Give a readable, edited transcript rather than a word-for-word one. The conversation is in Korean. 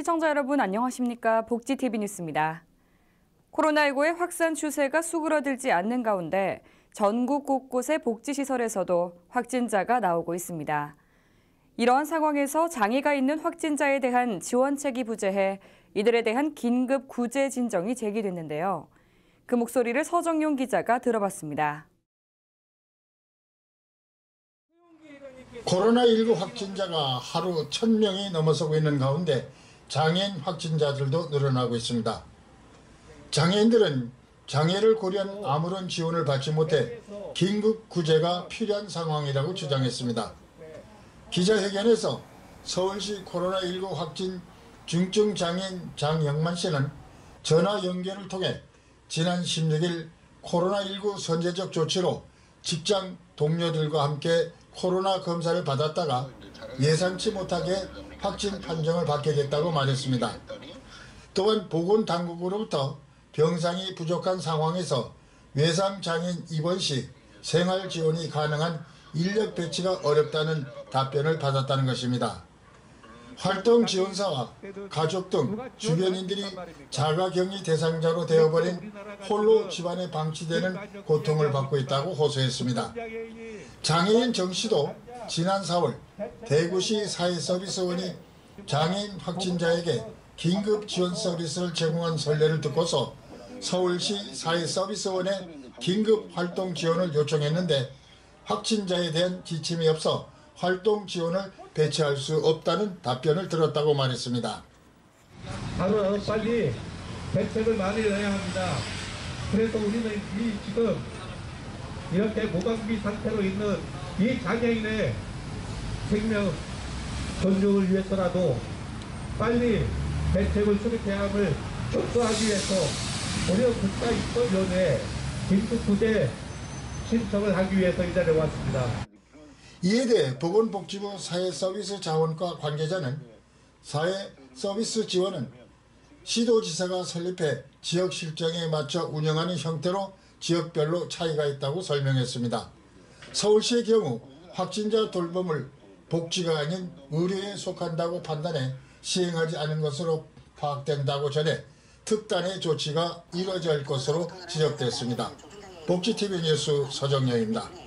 시청자 여러분 안녕하십니까? 복지TV 뉴스입니다. 코로나19의 확산 추세가 수그러들지 않는 가운데 전국 곳곳의 복지시설에서도 확진자가 나오고 있습니다. 이러한 상황에서 장애가 있는 확진자에 대한 지원책이 부재해 이들에 대한 긴급 구제 진정이 제기됐는데요. 그 목소리를 서정용 기자가 들어봤습니다. 코로나19 확진자가 하루 1,000명이 넘어서고 있는 가운데 장애인 확진자들도 늘어나고 있습니다. 장애인들은 장애를 고려한 아무런 지원을 받지 못해 긴급 구제가 필요한 상황이라고 주장했습니다. 기자회견에서 서울시 코로나19 확진 중증 장애인 장영만 씨는 전화 연결을 통해 지난 16일 코로나19 선제적 조치로 직장 동료들과 함께 코로나 검사를 받았다가 예상치 못하게 확진 판정을 받게 됐다고 말했습니다. 또한 보건당국으로부터 병상이 부족한 상황에서 외상장애인 입원 시 생활 지원이 가능한 인력 배치가 어렵다는 답변을 받았다는 것입니다. 활동 지원사와 가족 등 주변인들이 자가격리 대상자로 되어버린 홀로 집안에 방치되는 고통을 받고 있다고 호소했습니다. 장애인 정 씨도 지난 4월 대구시 사회서비스원이 장애인 확진자에게 긴급 지원 서비스를 제공한 선례를 듣고서 서울시 사회서비스원에 긴급 활동 지원을 요청했는데 확진자에 대한 지침이 없어 활동 지원을 배치할 수 없다는 답변을 들었다고 말했습니다. 바로 빨리 대책을 마련해야 합니다. 그래서 우리는 지금 이렇게 무방비 상태로 있는 이 장애인의 생명 존중을 위해서라도 빨리 대책을 수립해야 함을 촉구하기 위해서 우리 국가인권위원회에 긴급구제 신청을 하기 위해서 이 자리에 왔습니다. 이에 대해 보건복지부 사회서비스 자원과 관계자는 사회서비스 지원은 시도지사가 설립해 지역 실정에 맞춰 운영하는 형태로 지역별로 차이가 있다고 설명했습니다. 서울시의 경우 확진자 돌봄을 복지가 아닌 의료에 속한다고 판단해 시행하지 않은 것으로 파악된다고 전해 특단의 조치가 이뤄질 것으로 지적됐습니다. 복지TV 뉴스 서정영입니다.